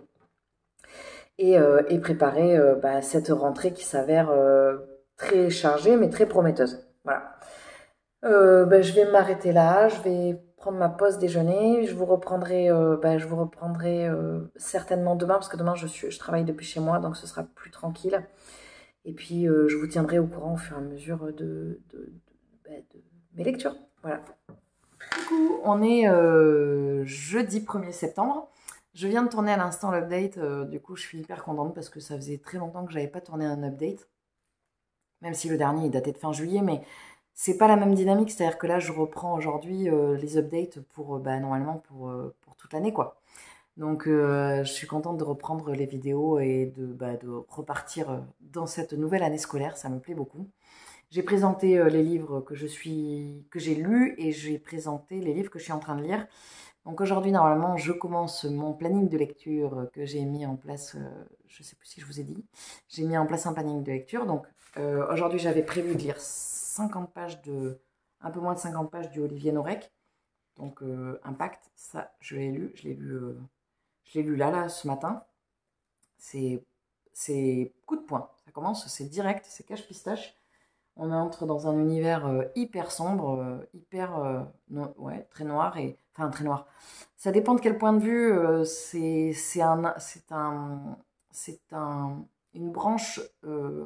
Et, euh, et préparer euh, bah, cette rentrée qui s'avère euh, très chargée, mais très prometteuse. Voilà. Euh, bah, je vais m'arrêter là, je vais prendre ma pause déjeuner, je vous reprendrai, euh, bah, je vous reprendrai euh, certainement demain, parce que demain je, suis, je travaille depuis chez moi, donc ce sera plus tranquille. Et puis euh, je vous tiendrai au courant au fur et à mesure de, de, de, bah, de mes lectures. Voilà. Du coup, on est euh, jeudi premier septembre. Je viens de tourner à l'instant l'update, euh, du coup je suis hyper contente parce que ça faisait très longtemps que j'avais pas tourné un update. Même si le dernier est daté de fin juillet, mais c'est pas la même dynamique, c'est-à-dire que là, je reprends aujourd'hui euh, les updates pour, euh, bah, normalement, pour, euh, pour toute l'année, quoi. Donc, euh, je suis contente de reprendre les vidéos et de, bah, de repartir euh, dans cette nouvelle année scolaire, ça me plaît beaucoup. J'ai présenté euh, les livres que je suis, que j'ai lus et j'ai présenté les livres que je suis en train de lire. Donc aujourd'hui, normalement, je commence mon planning de lecture que j'ai mis en place, euh, je ne sais plus si je vous ai dit, j'ai mis en place un planning de lecture. Donc euh, aujourd'hui, j'avais prévu de lire cinquante pages de, un peu moins de cinquante pages du Olivier Norek. Donc euh, Impact, ça, je l'ai lu, je l'ai lu, euh, je l'ai lu là, là, ce matin. C'est, c'est coup de poing, ça commence, c'est direct, c'est cache-pistache. On entre dans un univers euh, hyper sombre, euh, hyper euh, no ouais, très noir et enfin très noir. Ça dépend de quel point de vue. Euh, c'est c'est un c'est un c'est un une branche. Euh,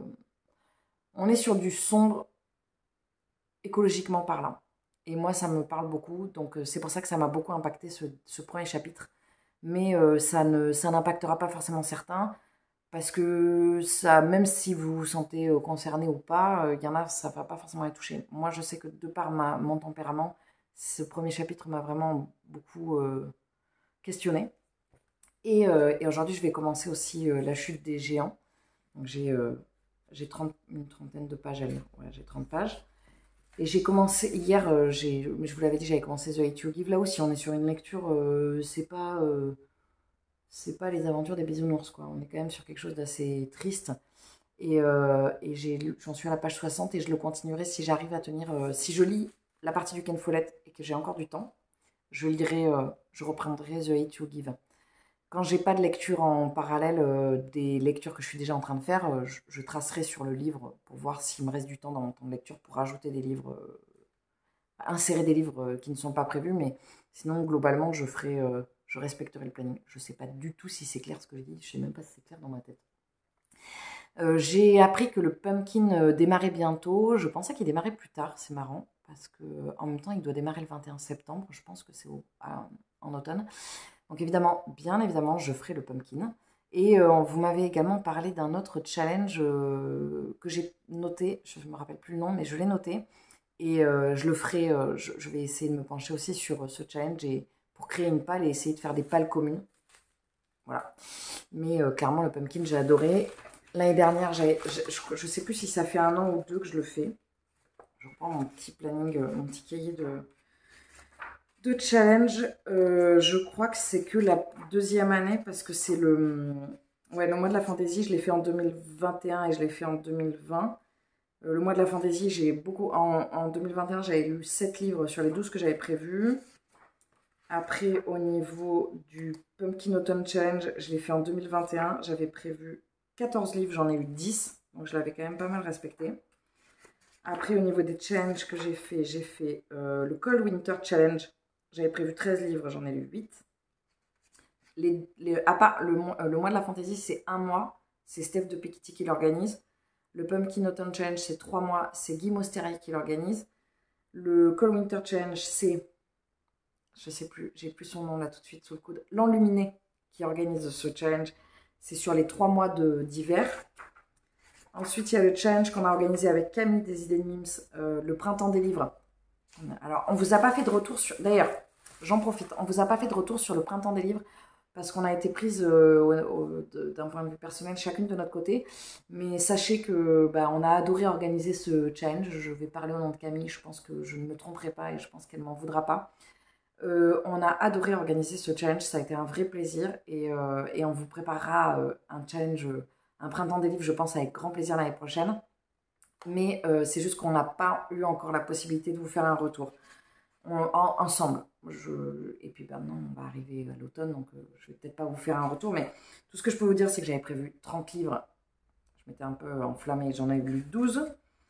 on est sur du sombre écologiquement parlant. Et moi, ça me parle beaucoup. Donc euh, c'est pour ça que ça m'a beaucoup impacté ce, ce premier chapitre. Mais euh, ça ne ça n'impactera pas forcément certains. Parce que ça, même si vous vous sentez euh, concerné ou pas, il euh, y en a, ça va pas forcément les toucher. Moi, je sais que de par ma, mon tempérament, ce premier chapitre m'a vraiment beaucoup euh, questionné. Et, euh, et aujourd'hui, je vais commencer aussi euh, La chute des géants. Donc j'ai euh, j'ai une trentaine de pages à lire. Ouais, j'ai trente pages. Et j'ai commencé, hier, euh, j'ai, je vous l'avais dit, j'avais commencé The Hate You Give. Là aussi, on est sur une lecture, euh, c'est pas... Euh, c'est pas les aventures des bisounours, quoi. On est quand même sur quelque chose d'assez triste. Et, euh, et j'en suis à la page soixante et je le continuerai si j'arrive à tenir. Euh, si je lis la partie du Ken Follett et que j'ai encore du temps, je lirai, euh, je reprendrai The Hate You Give. Quand j'ai pas de lecture en parallèle euh, des lectures que je suis déjà en train de faire, euh, je, je tracerai sur le livre pour voir s'il me reste du temps dans mon temps de lecture pour rajouter des livres, euh, insérer des livres euh, qui ne sont pas prévus. Mais sinon, globalement, je ferai, euh, je respecterai le planning. Je sais pas du tout si c'est clair ce que je dis. Je sais même pas si c'est clair dans ma tête. Euh, j'ai appris que le pumpkin euh, démarrait bientôt. Je pensais qu'il démarrait plus tard, c'est marrant, parce que en même temps, il doit démarrer le vingt et un septembre. Je pense que c'est en automne. Donc évidemment, bien évidemment, je ferai le pumpkin. Et euh, vous m'avez également parlé d'un autre challenge euh, que j'ai noté. Je ne me rappelle plus le nom, mais je l'ai noté. Et euh, je le ferai. Euh, je, je vais essayer de me pencher aussi sur ce challenge et pour créer une palle et essayer de faire des pales communes. Voilà. Mais euh, clairement, le pumpkin, j'ai adoré. L'année dernière, je ne sais plus si ça fait un an ou deux que je le fais. Je reprends mon petit planning, euh, mon petit cahier de, de challenge. Euh, je crois que c'est que la deuxième année parce que c'est le, ouais, le mois de la fantaisie. Je l'ai fait en deux mille vingt et un et je l'ai fait en deux mille vingt. Euh, le mois de la fantaisie, j'ai beaucoup. En, en deux mille vingt et un, j'avais lu sept livres sur les douze que j'avais prévus. Après, au niveau du Pumpkin Autumn Challenge, je l'ai fait en deux mille vingt et un. J'avais prévu quatorze livres, j'en ai eu dix. Donc, je l'avais quand même pas mal respecté. Après, au niveau des challenges que j'ai fait, j'ai fait euh, le Cold Winter Challenge. J'avais prévu treize livres, j'en ai eu huit. Les, les, à part le, euh, le mois de la fantaisie, c'est un mois. C'est Steph de Piketty qui l'organise. Le Pumpkin Autumn Challenge, c'est trois mois. C'est Guy Mosteri qui l'organise. Le Cold Winter Challenge, c'est... je sais plus, j'ai plus son nom là tout de suite sous le coude, l'Enluminé qui organise ce challenge. C'est sur les trois mois d'hiver. Ensuite, il y a le challenge qu'on a organisé avec Camille des idées de mimes, euh, le printemps des livres. Alors, on vous a pas fait de retour sur... D'ailleurs, j'en profite, on vous a pas fait de retour sur le printemps des livres parce qu'on a été prises euh, d'un point de vue personnel chacune de notre côté. Mais sachez que bah, on a adoré organiser ce challenge. Je vais parler au nom de Camille, je pense que je ne me tromperai pas et je pense qu'elle m'en voudra pas. Euh, on a adoré organiser ce challenge, ça a été un vrai plaisir et, euh, et on vous préparera euh, un challenge, euh, un printemps des livres, je pense, avec grand plaisir l'année prochaine. Mais euh, c'est juste qu'on n'a pas eu encore la possibilité de vous faire un retour on, en, ensemble. Je, et puis maintenant, on va arriver à l'automne, donc euh, je vais peut-être pas vous faire un retour, mais tout ce que je peux vous dire, c'est que j'avais prévu trente livres. Je m'étais un peu enflammée, j'en ai lu douze.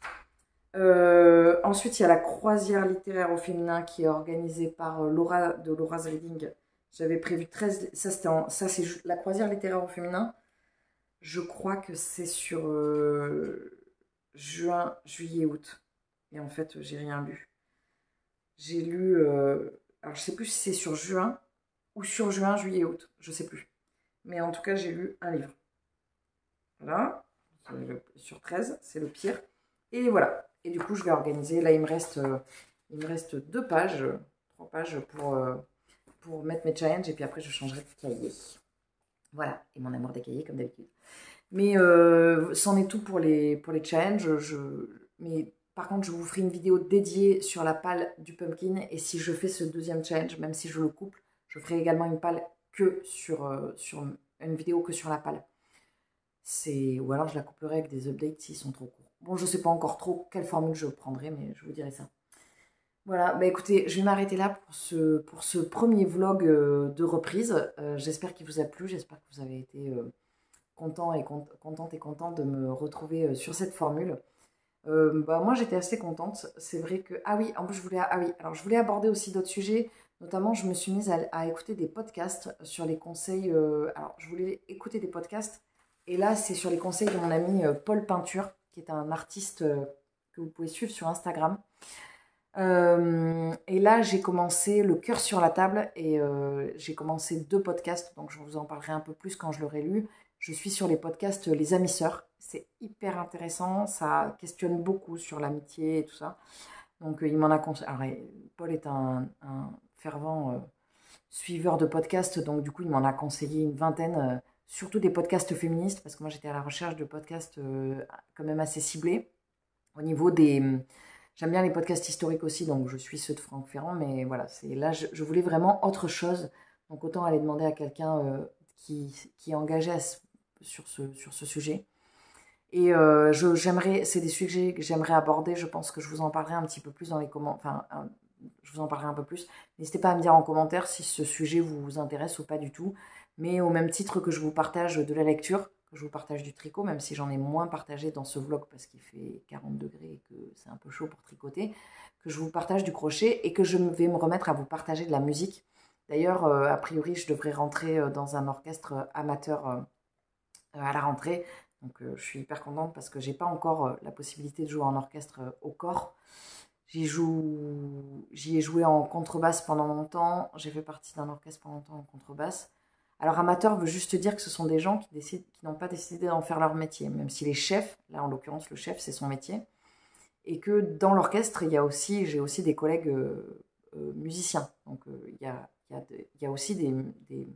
Euh, ensuite, il y a la croisière littéraire au féminin qui est organisée par Laura de Laura's Reading. J'avais prévu treize. Ça, c'était en, ça, c'est la croisière littéraire au féminin. Je crois que c'est sur euh, juin, juillet, août. Et en fait, j'ai rien lu. J'ai lu. Euh, alors, je sais plus si c'est sur juin ou sur juin, juillet, août. Je sais plus. Mais en tout cas, j'ai lu un livre. Voilà. Sur treize, c'est le pire. Et voilà. Et du coup, je vais organiser. Là, il me reste, euh, il me reste deux pages, euh, trois pages pour, euh, pour mettre mes challenges. Et puis après, je changerai de cahier. Voilà. Et mon amour des cahiers, comme d'habitude. Mais euh, c'en est tout pour les, pour les challenges. Je, mais par contre, je vous ferai une vidéo dédiée sur la palle du pumpkin. Et si je fais ce deuxième challenge, même si je le coupe, je ferai également une palle que sur, euh, sur une vidéo que sur la palle. C'est, ou alors je la couperai avec des updates s'ils sont trop courts. Bon, je sais pas encore trop quelle formule je prendrai, mais je vous dirai ça. Voilà, bah écoutez, je vais m'arrêter là pour ce, pour ce premier vlog euh, de reprise. Euh, j'espère qu'il vous a plu, j'espère que vous avez été euh, content et con, contente et content de me retrouver euh, sur cette formule. Euh, bah, moi, j'étais assez contente. C'est vrai que... Ah oui, en plus, je voulais, ah oui, alors, je voulais aborder aussi d'autres sujets. Notamment, je me suis mise à, à écouter des podcasts sur les conseils... Euh, alors, je voulais écouter des podcasts. Et là, c'est sur les conseils de mon ami euh, Paul Peinture, qui est un artiste euh, que vous pouvez suivre sur Instagram. Euh, et là, j'ai commencé Le cœur sur la table. Et euh, j'ai commencé deux podcasts. Donc, je vous en parlerai un peu plus quand je l'aurai lu. Je suis sur les podcasts Les Amis Sœurs. C'est hyper intéressant. Ça questionne beaucoup sur l'amitié et tout ça. Donc, euh, il m'en a conseillé. Alors, Paul est un, un fervent euh, suiveur de podcasts. Donc, du coup, il m'en a conseillé une vingtaine. Euh, surtout des podcasts féministes. Parce que moi, j'étais à la recherche de podcasts euh, quand même assez ciblés. Au niveau des... J'aime bien les podcasts historiques aussi. Donc, je suis ceux de Franck Ferrand. Mais voilà, c'est là, je, je voulais vraiment autre chose. Donc, autant aller demander à quelqu'un euh, qui, qui est engagé à ce sur ce, sur ce sujet. Et euh, je, j'aimerais, c'est des sujets que j'aimerais aborder. Je pense que je vous en parlerai un petit peu plus dans les commentaires. Enfin, un, je vous en parlerai un peu plus. N'hésitez pas à me dire en commentaire si ce sujet vous intéresse ou pas du tout. Mais au même titre que je vous partage de la lecture, que je vous partage du tricot, même si j'en ai moins partagé dans ce vlog parce qu'il fait quarante degrés et que c'est un peu chaud pour tricoter, que je vous partage du crochet et que je vais me remettre à vous partager de la musique. D'ailleurs, euh, a priori, je devrais rentrer dans un orchestre amateur euh, à la rentrée. Donc euh, je suis hyper contente parce que j'ai pas encore euh, la possibilité de jouer en orchestre euh, au corps. J'y joue, j'y ai joué en contrebasse pendant longtemps. J'ai fait partie d'un orchestre pendant longtemps en contrebasse. Alors amateur veut juste dire que ce sont des gens qui décident, qui n'ont pas décidé d'en faire leur métier, même si les chefs, là en l'occurrence le chef c'est son métier, et que dans l'orchestre il y a aussi, j'ai aussi des collègues euh, euh, musiciens. Donc euh, il y a, il y a, de, il y a aussi des, des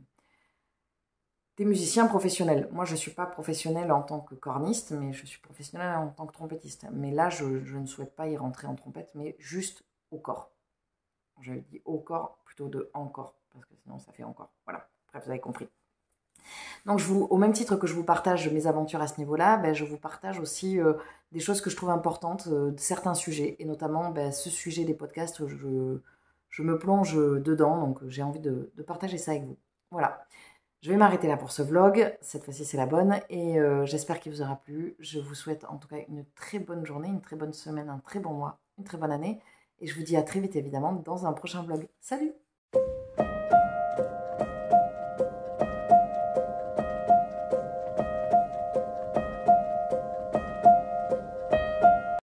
des musiciens professionnels. Moi, je ne suis pas professionnelle en tant que corniste, mais je suis professionnelle en tant que trompettiste. Mais là, je, je ne souhaite pas y rentrer en trompette, mais juste au corps. Je dis au corps plutôt de encore, parce que sinon ça fait encore. Voilà, bref, vous avez compris. Donc, je vous, au même titre que je vous partage mes aventures à ce niveau-là, ben, je vous partage aussi euh, des choses que je trouve importantes, euh, de certains sujets, et notamment ben, ce sujet des podcasts, je, je me plonge dedans, donc j'ai envie de, de partager ça avec vous. Voilà. Je vais m'arrêter là pour ce vlog, cette fois-ci c'est la bonne, et euh, j'espère qu'il vous aura plu. Je vous souhaite en tout cas une très bonne journée, une très bonne semaine, un très bon mois, une très bonne année, et je vous dis à très vite évidemment dans un prochain vlog. Salut!